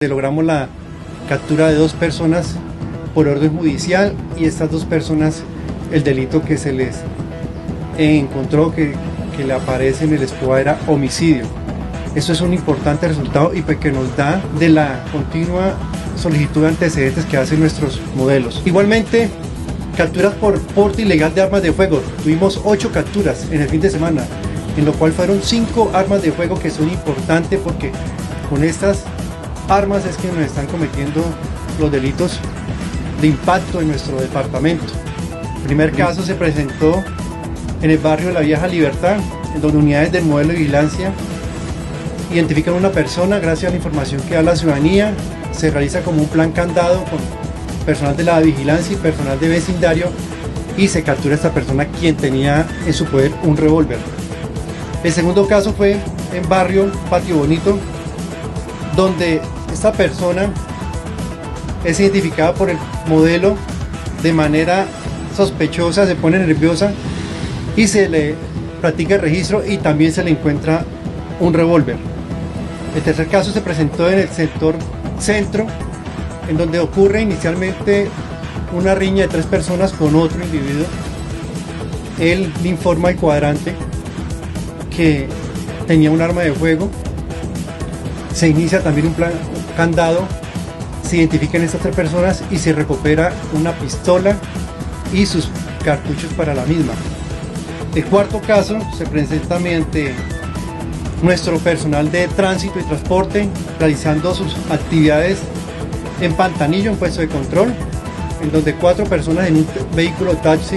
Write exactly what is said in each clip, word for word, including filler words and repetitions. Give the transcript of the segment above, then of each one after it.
Logramos la captura de dos personas por orden judicial y estas dos personas, el delito que se les encontró que, que le aparece en el SCOA era homicidio. Esto es un importante resultado y pues que nos da de la continua solicitud de antecedentes que hacen nuestros modelos. Igualmente, capturas por porte ilegal de armas de fuego. Tuvimos ocho capturas en el fin de semana, en lo cual fueron cinco armas de fuego que son importantes porque con estas armas es que nos están cometiendo los delitos de impacto en nuestro departamento. El primer caso se presentó en el barrio de la Vieja Libertad, en donde unidades del modelo de vigilancia identifican a una persona gracias a la información que da la ciudadanía. Se realiza como un plan candado con personal de la vigilancia y personal de vecindario y se captura a esta persona quien tenía en su poder un revólver. El segundo caso fue en barrio Patio Bonito, donde esta persona es identificada por el modelo de manera sospechosa, se pone nerviosa y se le practica el registro y también se le encuentra un revólver. El tercer caso se presentó en el sector centro, en donde ocurre inicialmente una riña de tres personas con otro individuo. Él le informa al cuadrante que tenía un arma de fuego. Se inicia también un plan candado, se identifican estas tres personas y se recupera una pistola y sus cartuchos para la misma. El cuarto caso se presenta mediante nuestro personal de tránsito y transporte realizando sus actividades en Pantanillo, en puesto de control, en donde cuatro personas en un vehículo taxi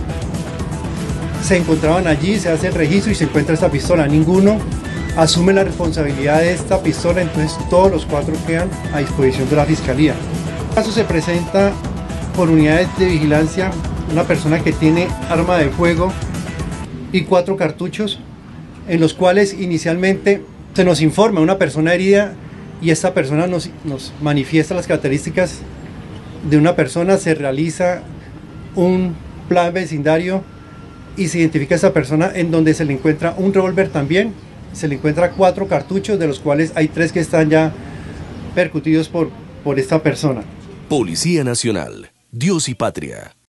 se encontraban allí, se hace el registro y se encuentra esta pistola. Ninguno asume la responsabilidad de esta pistola, entonces todos los cuatro quedan a disposición de la Fiscalía. El caso se presenta por unidades de vigilancia, una persona que tiene arma de fuego y cuatro cartuchos, en los cuales inicialmente se nos informa una persona herida y esta persona nos, nos manifiesta las características de una persona, se realiza un plan vecindario y se identifica a esta persona en donde se le encuentra un revólver también, se le encuentra cuatro cartuchos de los cuales hay tres que están ya percutidos por, por esta persona. Policía Nacional, Dios y Patria.